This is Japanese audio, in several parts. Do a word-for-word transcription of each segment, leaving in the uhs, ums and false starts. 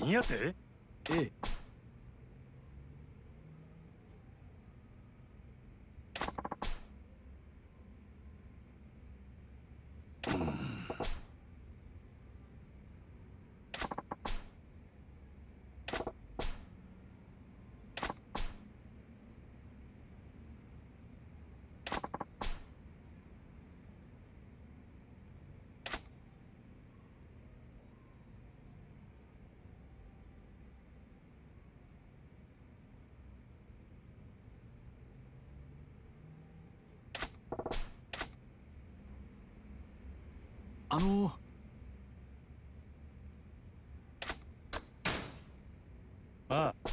なんやて？ ええ。あのああ。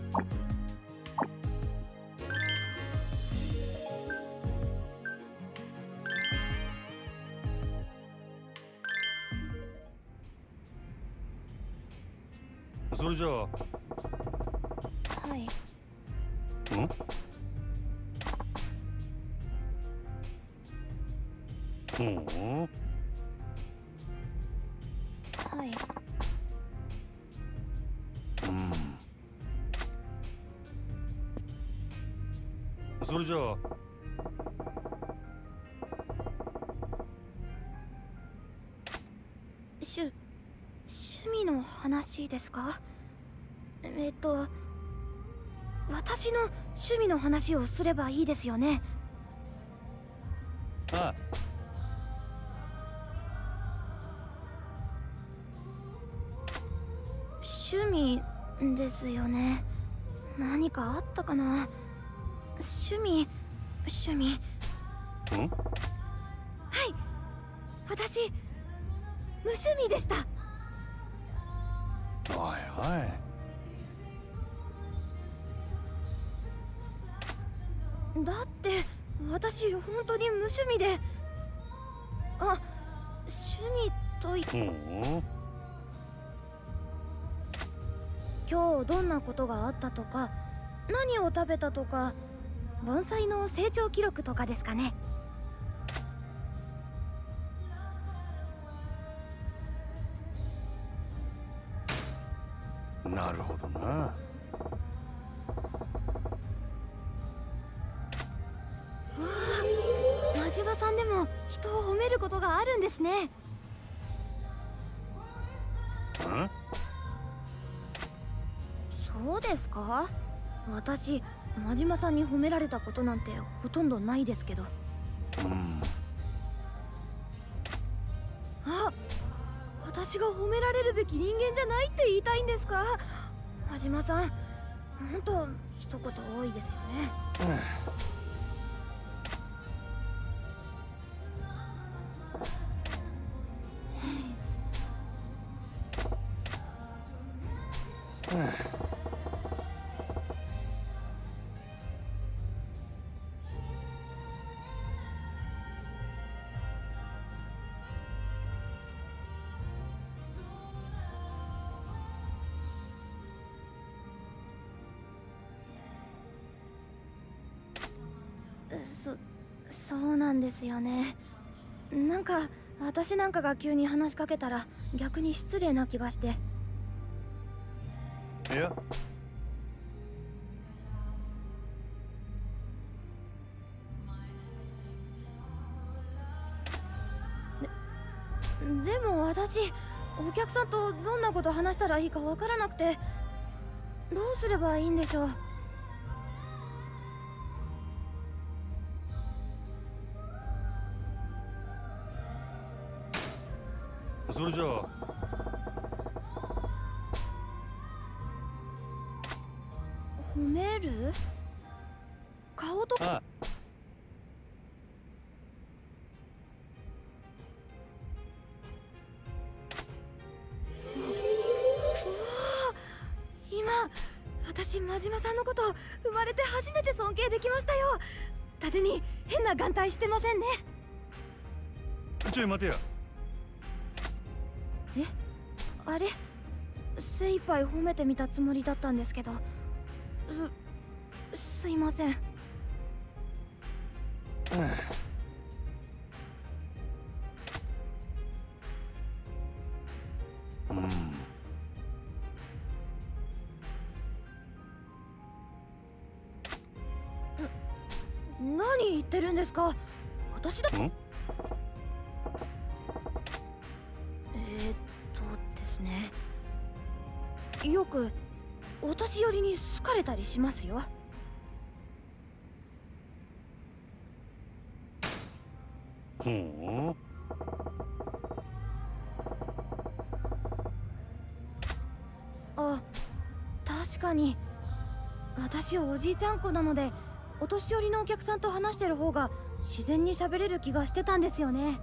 それじゃあ。 はい。 ん？ほう。 はい。 うん。それじゃあ。 しゅ趣味の話ですか？えっと私の趣味の話をすればいいですよね。 ああ。 趣味ですよね。何かあったかな。趣味趣味。 ん？ はい、私無趣味でした。 おいおい。 だって私本当に無趣味で。あ、趣味といほう。 今日どんなことがあったとか、何を食べたとか、盆栽の成長記録とかですかね。 なるほどな。 真島さんでも人を褒めることがあるんですね。 ん？ そうですか？私真島さんに褒められたことなんてほとんどないですけど。 うん。 あ、私が褒められるべき人間じゃないって言いたいんですか？真島さん、本当一言多いですよね。そ、そうなんですよね。なんか私なんかが急に話しかけたら逆に失礼な気がして。 いや。 で、でも私お客さんとどんなこと話したらいいかわからなくて、どうすればいいんでしょう。 それじゃあ。 褒める？顔とか。 ああ。 今私真島さんのこと生まれて初めて尊敬できましたよ。伊達に変な眼帯してませんね。 ちょい待てや。 え、あれ、精一杯褒めてみたつもりだったんですけど、す、すいません。 うん。 何言ってるんですか？私だ。 ん？ えーっとですね、よくお年寄りに好かれたりしますよ。 ほう。 あ、確かに私おじいちゃん子なので、お年寄りのお客さんと話してる方が自然に喋れる気がしてたんですよね。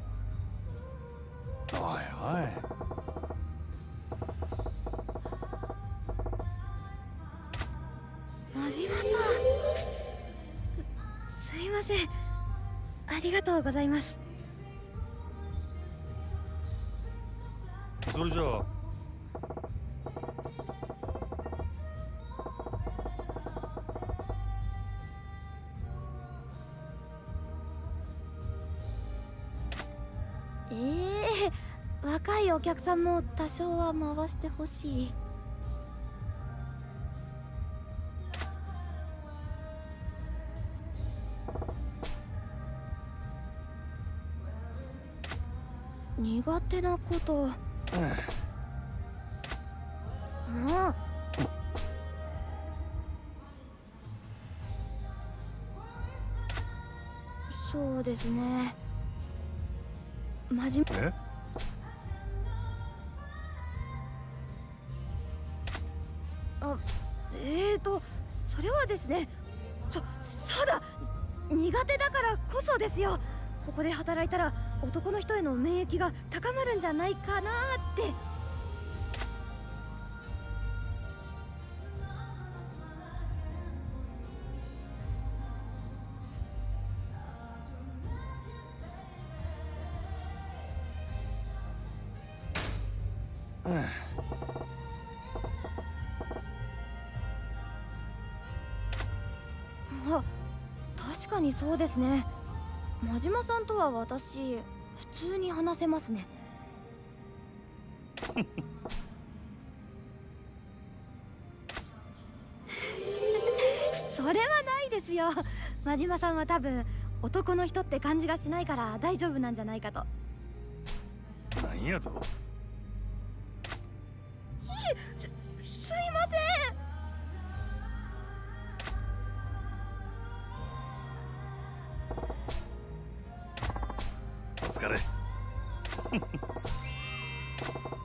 おいおい。 。 せん。ありがとうございます。 それじゃあええ若いお客さんも多少は回してほしい。苦手なことああそうですね。真面目えあえーとそれはですね、そそうだ、苦手だからこそですよ。ここで働いたら男の人への免疫が高まるんじゃないかなって。あ、確かにそうですね。真島さんとは私普通に話せますね。それはないですよ。真島さんは多分男の人って感じがしないから大丈夫なんじゃないかと。 なんやとす、すいません。 お疲れ